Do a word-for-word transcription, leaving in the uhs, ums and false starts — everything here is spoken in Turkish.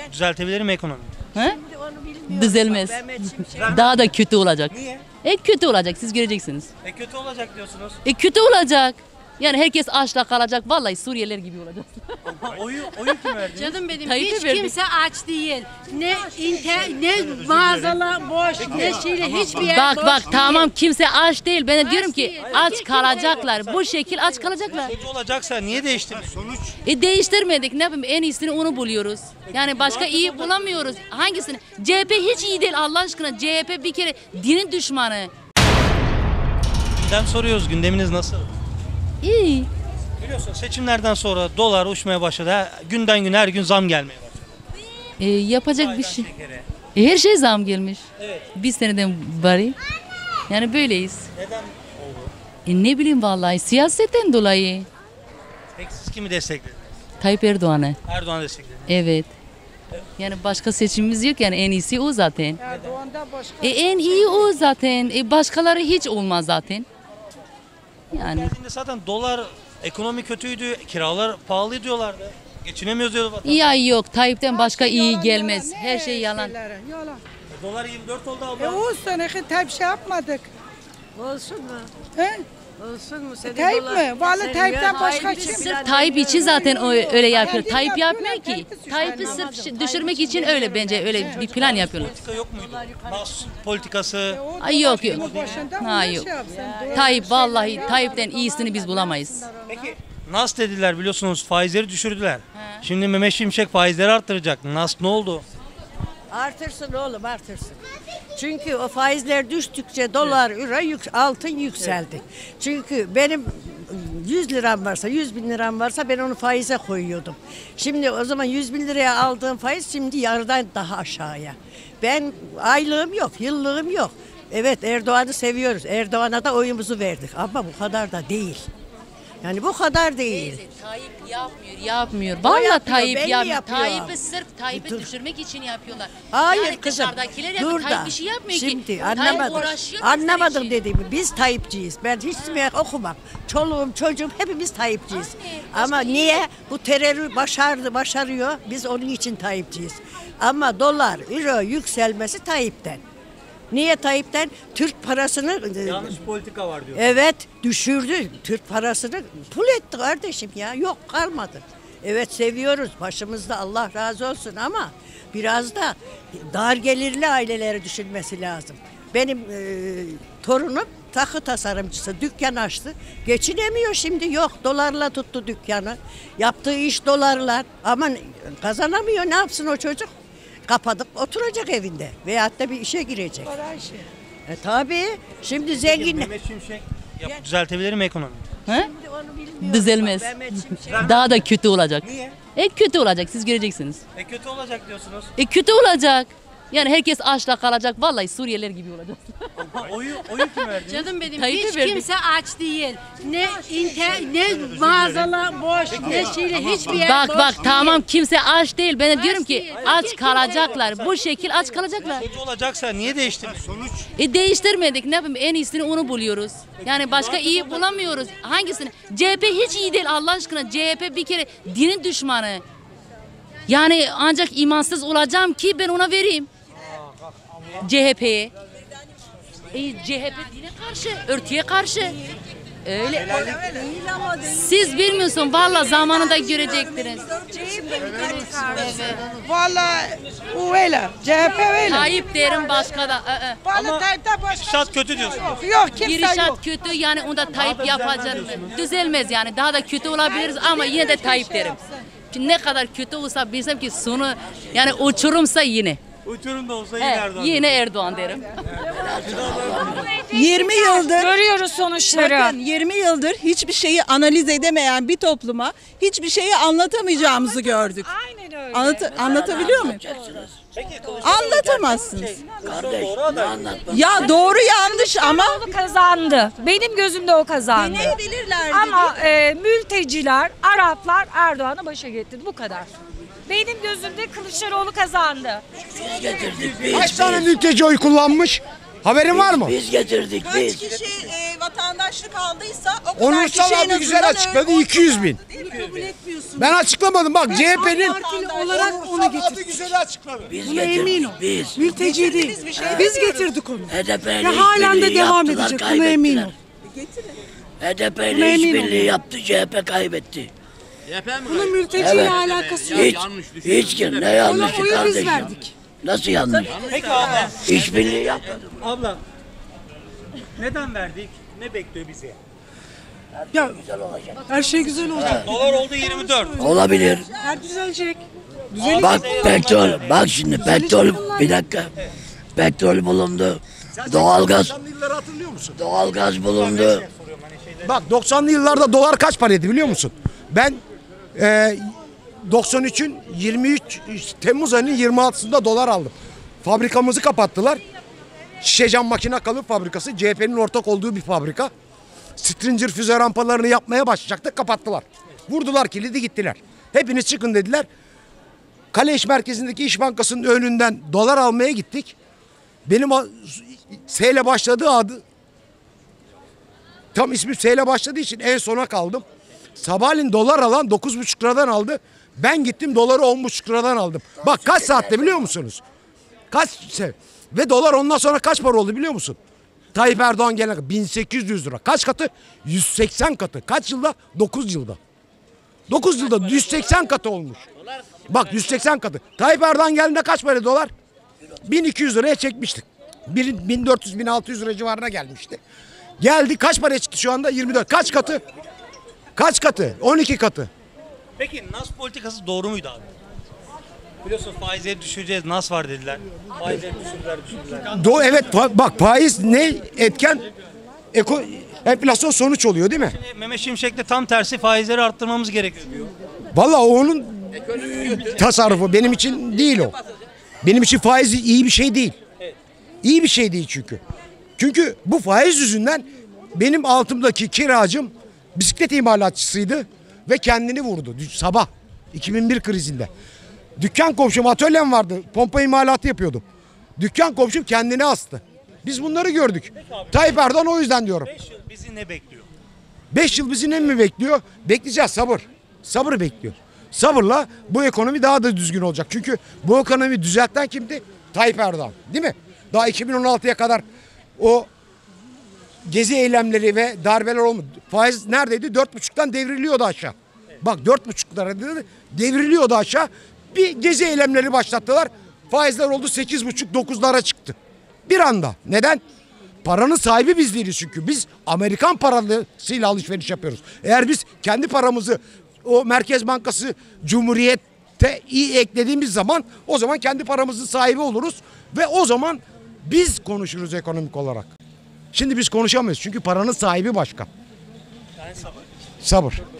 Düzeltebilir mi ekonomi? He? Düzelmez. Daha da kötü olacak. Niye? E kötü olacak, siz göreceksiniz. E kötü olacak diyorsunuz. E kötü olacak. Yani herkes açla kalacak. Vallahi Suriyeliler gibi olacak. Ama oyu, oyu kim verdi? Canım benim Tayyip'e hiç verdik. kimse aç değil. Ne inter, ne mağazalar boş, ne şeyle hiçbir yer Bak boş bak değil. tamam kimse aç değil. Ben de diyorum ki değil. aç Kimse kalacaklar. Bu şekil aç kalacaklar. Kötü olacaksa niye değiştirmiyor? Sonuç. E değiştirmedik, ne yapayım, en iyisini onu buluyoruz. Yani başka iyi bulamıyoruz. Hangisini? C H P hiç iyi değil Allah aşkına. C H P bir kere dinin düşmanı. Gündem soruyoruz. Gündeminiz nasıl? İyi. Biliyorsun seçimlerden sonra dolar uçmaya başladı. Her- Günden gün her gün zam gelmeye başladı. E, yapacak bir Ayran, şey. şekere. E, her şey zam gelmiş. Evet. Bir seneden beri. Yani böyleyiz. Neden oldu? E, ne bileyim vallahi siyasetten dolayı. Peki siz kimi desteklediniz? Tayyip Erdoğan'ı. Erdoğan'ı desteklediniz. Evet. Yani başka seçimimiz yok, yani en iyisi o zaten. Erdoğan'da başka. E, en iyi o zaten. E, başkaları hiç olmaz zaten. Yani Geldiğinde zaten dolar ekonomi kötüydü, kiralar pahalı diyorlardı. Geçinemiyoruz diyordu vatandaş. ya yok, Tayyip'ten başka iyi gelmez. Her şey yalan. Yalan. E, Dolar yirmi dört oldu abla. E olsun, e, Tayyip şey yapmadık. Olsun mu? He? Olsun mu? Senin Tayyip dolar- mi? Vallahi Senin Tayyip'ten ya- başka Tayyip'i kim? silah- Tayyip için zaten o öyle yapıyor. Hayal Tayyip yapıyorlar, yapmıyor ki. Tayyip'i Tayyip'i suçlayın. sırf düşürmek için öyle bence öyle bir plan yapıyorlar. Politika yok muydu? Nas politikası. Ay yok yok. Başında Ha onlar yok. şey yapsın. Doğru. Tayyip vallahi Tayyip'ten iyisini biz bulamayız. Peki Nas dediler biliyorsunuz faizleri düşürdüler. Şimdi Mehmet Şimşek faizleri arttıracak. Nas ne oldu? Artırsın oğlum artırsın. Çünkü o faizler düştükçe dolar, euro, yük, altın yükseldi. Çünkü benim yüz liram varsa, yüz bin liram varsa ben onu faize koyuyordum. Şimdi o zaman yüz bin liraya aldığım faiz şimdi yarıdan daha aşağıya. Ben aylığım yok, yıllığım yok. Evet Erdoğan'ı seviyoruz. Erdoğan'a da oyumuzu verdik ama bu kadar da değil. Yani bu kadar değil. Tayyip yapmıyor, yapmıyor. O Vallahi yapıyor, Tayyip belli yapmıyor. yapıyor. Tayyip'i sırf Tayyip'i Dur. düşürmek için yapıyorlar. Hayır yani kızım. dışarıdakiler yapıyor. Dur Tayyip da. bir şey yapmıyor Şimdi ki. anlamadım. Tayyip uğraşıyor bizler Anlamadım için. dediğimi. Biz Tayyipçiyiz. Ben hiç mi okumam. Çoluğum, çocuğum hepimiz Tayyipçiyiz. Anne, Ama başka niye? Bu terörü başardı, başarıyor. Biz onun için Tayyipçiyiz. Ama dolar, euro yükselmesi Tayyip'ten. Niye Tayyip'ten? Türk parasını Yanlış politika var diyor. evet düşürdü. Türk parasını pul etti kardeşim ya. Yok kalmadı. Evet seviyoruz. Başımızda Allah razı olsun ama biraz da dar gelirli aileleri düşünmesi lazım. Benim e, torunum takı tasarımcısı dükkan açtı. Geçinemiyor şimdi yok. Dolarla tuttu dükkanı. Yaptığı iş dolarla ama kazanamıyor. Ne yapsın o çocuk? Kapatıp oturacak evinde veyahut da bir işe girecek. E tabii. Şimdi Peki, zengin. Mehmet Şimşek yap, düzeltebilir mi ekonomi? He? Onu bilmiyorum. Düzelmez. Bak, Mehmet Şimşek- Daha da kötü olacak. Niye? E kötü olacak, siz göreceksiniz. E kötü olacak diyorsunuz. E kötü olacak. Yani herkes açla kalacak. Vallahi Suriyeliler gibi olacak. Ama oyu, oyu kim verdi? Canım benim Tayyip'e hiç verdik. kimse aç değil. Ne inter, ne mağazalar boş, ne şeyle hiçbir yer Bak boş bak değil. tamam kimse aç değil. Ben de diyorum ki değil. aç kalacaklar. Bu şekil aç kalacaklar. Kötü olacaksa niye değiştirmiyor? Sonuç. E değiştirmedik, ne yapayım, en iyisini onu buluyoruz. Yani başka iyi bulamıyoruz. Hangisini? C H P hiç iyi değil Allah aşkına. C H P bir kere dinin düşmanı. Yani ancak imansız olacağım ki ben ona vereyim. C H P'ye. E, C H P dine karşı, örtüye karşı. Öyle. Siz bilmiyorsun vallahi zamanında görecektiniz. Vallahi o öyle. C H P öyle. Tayyip derim başka da. ı, ı. Vallahi Tayyip'ten başka. Gidişat kötü diyorsunuz. Yok, yok kimse yok. Girişat kötü, yani onda Tayyip yapacak mı? Düzelmez yani, daha da kötü olabiliriz ama yine de Tayyip derim. Çünkü ne kadar kötü olsa bilsem ki sonu yani uçurumsa yine. Uçurum da olsa He, yine Erdoğan. yine Erdoğan derim. yirmi yıldır Görüyoruz sonuçları. bakın yirmi yıldır hiçbir şeyi analiz edemeyen bir topluma hiçbir şeyi anlatamayacağımızı gördük. Aynen öyle. Anlat, anlatabiliyor muyum? Anlatamazsınız. Doğru aday. Ya doğru yanlış ama O kazandı. Benim gözümde o kazandı. deneyebilirlerdi. Ama e, mülteciler, Araplar Erdoğan'ı başa getirdi. Bu kadar. Benim gözümde Kılıçdaroğlu kazandı. Kaç tane mülteci oy kullanmış? Haberin var mı? Biz getirdik Kaç biz. kişi e, vatandaşlık aldıysa o kadar Onu kişi en Ünsal abi güzel azından açıkladı, öyle iki yüz bin. Kabul etmiyorsun. Ben açıklamadım bak C H P'nin Partili olarak onu getirdik. güzel açıkladı. Buna emin ol. Biz. Mülteci değil. bir şey Biz getirdik onu. H D P ile Ve halen de işbirliği devam yaptılar, edecek. Buna emin ol. H D P Buna ile emin işbirliği olun. yaptı, C H P kaybetti. Bunun mülteciyle Evet. alakası yok. Hiç, hiç kim ne Ona yanlışı oyu biz kardeşim? verdik. Nasıl yanlış? Peki abla. İşbirliği yapmadı. Abla. Neden verdik? Ne bekliyor bizi? Ya her şey güzel olacak. Dolar oldu yirmi dört. Olabilir. Her düzelecek. Bak petrol, bak şimdi petrol, bir dakika. Petrol bulundu. Doğalgaz, doksanlı yılları hatırlıyor musun? doğalgaz bulundu. Bak doksanlı yıllarda dolar kaç paraydı biliyor musun? Ben e, doksan üçün yirmi üç Temmuz ayının yirmi altısında dolar aldım. Fabrikamızı kapattılar. Şişe cam makine kalıp fabrikası, C H P'nin ortak olduğu bir fabrika. Stringer füze rampalarını yapmaya başlayacaktık, kapattılar. Vurdular kilidi gittiler. Hepiniz çıkın dediler. Kaleş merkezindeki İş Bankası'nın önünden dolar almaya gittik. Benim a- S ile başladığı adı tam ismi S ile başladığı için en sona kaldım. Sabahleyin dolar alan dokuz buçuk liradan aldı. Ben gittim doları on buçuk liradan aldım. Bak kaç saatte biliyor musunuz? Kaç se- ve dolar ondan sonra kaç para oldu biliyor musun? Tayyip Erdoğan gelene kadar bin sekiz yüz lira. Kaç katı? yüz seksen katı. Kaç yılda? dokuz yılda. dokuz yılda yüz seksen katı olmuş. Bak yüz seksen katı. Tayyip Erdoğan geldiğinde kaç para dolar? bin iki yüz liraya çekmiştik. bin dört yüz bin altı yüz lira civarına gelmişti. Geldi kaç paraya çıktı şu anda? yirmi dört. Kaç katı? Kaç katı? on iki katı. Peki N A S politikası doğru muydu abi? Biliyorsunuz faizleri düşüreceğiz, N A S var dediler. Faizleri düşürdüler, düşürdüler. Do evet fa- bak faiz ne etken? Eko enflasyon sonuç oluyor değil mi? Mehmet Şimşek de tam tersi faizleri arttırmamız gerekiyor diyor. Vallahi onun tasarrufu benim için değil o. Benim için faiz iyi bir şey değil. İyi bir şey değil çünkü. Çünkü bu faiz yüzünden benim altımdaki kiracım bisiklet imalatçısıydı ve kendini vurdu sabah iki bin bir krizinde. Dükkan komşum atölyem vardı. Pompa imalatı yapıyordum. Dükkan komşum kendini astı. Biz bunları gördük. Tayyip Erdoğan o yüzden diyorum. beş yıl bizi ne bekliyor? beş yıl bizi ne mi bekliyor? Bekleyeceğiz sabır. Sabır bekliyor. Sabırla bu ekonomi daha da düzgün olacak. Çünkü bu ekonomi düzelten kimdi? Tayyip Erdoğan. Değil mi? Daha iki bin on altıya kadar o gezi eylemleri ve darbeler olmadı. Faiz neredeydi? Dört buçuktan devriliyordu aşağı. Bak dört buçuklara devriliyordu aşağı. Bir gezi eylemleri başlattılar. Faizler oldu sekiz buçuk dokuzlara çıktı. Bir anda. Neden? Paranın sahibi biz değiliz çünkü. Biz Amerikan parasıyla alışveriş yapıyoruz. Eğer biz kendi paramızı o Merkez Bankası Cumhuriyet'te iyi eklediğimiz zaman o zaman kendi paramızın sahibi oluruz ve o zaman biz konuşuruz ekonomik olarak. Şimdi biz konuşamıyoruz çünkü paranın sahibi başka. Yani sabır. Sabır.